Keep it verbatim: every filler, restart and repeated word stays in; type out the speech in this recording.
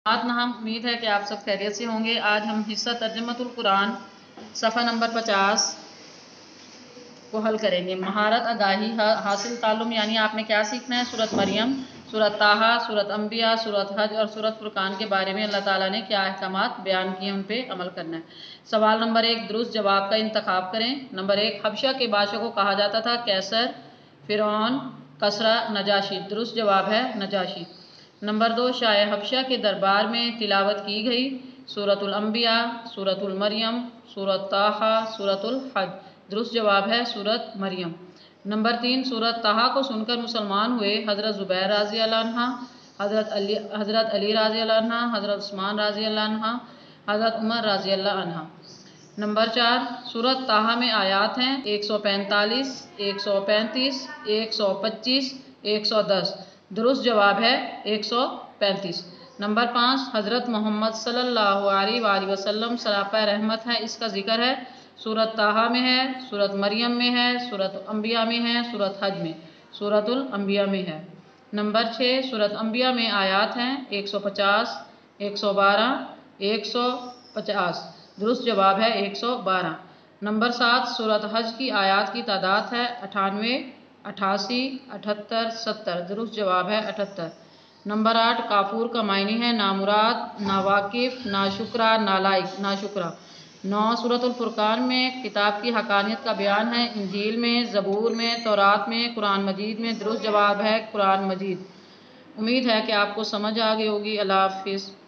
آج ہم امید ہے کہ آپ سب خیریت سے ہوں گے۔ آج ہم حصہ ترجمۃ القرآن صفحہ نمبر پچاس کو حل کریں گے۔ مہارت آگاہی حاصل تعلم، یعنی آپ نے کیا سیکھنا ہے؟ سورۃ مریم، سورۃ طٰہٰ، سورۃ انبیاء، سورۃ حج اور سورۃ فرقان کے بارے میں اللہ تعالیٰ نے کیا احکامات بیان کیے، ان پہ عمل کرنا ہے۔ سوال نمبر ایک، درست جواب کا انتخاب کریں۔ نمبر ایک، حبشہ کے بادشاہ کو کہا جاتا تھا کیسر، فرعون، کسریٰ، نجاشی۔ درست جواب ہے نجاشی۔ نمبر دو، شاہ حبشہ کے دربار میں تلاوت کی گئی سورۃ الانبیاء، سورۃ المریم، سورۃ طٰہٰ، سورۃ الحج۔ درست جواب ہے سورۃ مریم۔ نمبر تین، سورۃ طٰہٰ کو سن کر مسلمان ہوئے حضرت زبیر رضی اللہ عنہ، حضرت علی حضرت علی رضی اللہ عنہ، حضرت عثمان رضی اللہ عنہ، حضرت عمر رضی اللہ عنہ۔ نمبر چار، سورۃ طٰہٰ میں آیات ہیں ایک سو پینتالیس، ایک سو پینتیس، ایک سو پچیس، ایک سو دس۔ درست جواب ہے ایک سو پینتیس۔ نمبر پانچ، حضرت محمد صلی اللہ علیہ وآلہ وسلم سراپا رحمت ہے، اس کا ذکر ہے سورۃ طٰہٰ میں ہے، سورۃ مریم میں ہے، سورۃ انبیاء میں ہے، سورۃ حج میں، سورۃ الانبیاء میں ہے۔ نمبر چھ، سورۃ انبیاء میں آیات ہیں ایک سو پچاس، ایک سو بارہ، ایک سو پچاس۔ درست جواب ہے ایک سو بارہ۔ نمبر سات، سورۃ حج کی آیات کی تعداد ہے اٹھانوے، اٹھاسی، اٹھہتر، ستر۔ درست جواب ہے اٹھہتر۔ نمبر آٹھ، کافور کا معنی ہے نامراد، ناواقف، ناشکرا، نالائق، ناشکرا۔ نو، سورۃ الفرقان میں کتاب کی حقانیت کا بیان ہے، انجیل میں، زبور میں، تورات میں، قرآن مجید میں۔ درست جواب ہے قرآن مجید۔ امید ہے کہ آپ کو سمجھ آ گئی ہوگی۔ اللہ حافظ۔